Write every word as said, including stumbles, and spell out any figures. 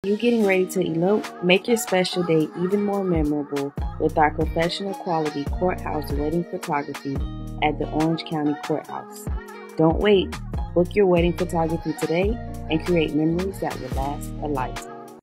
You getting ready to elope? Make your special day even more memorable with our professional quality Courthouse wedding photography at the Orange County Courthouse. Don't wait. Book your wedding photography today and create memories that will last a lifetime.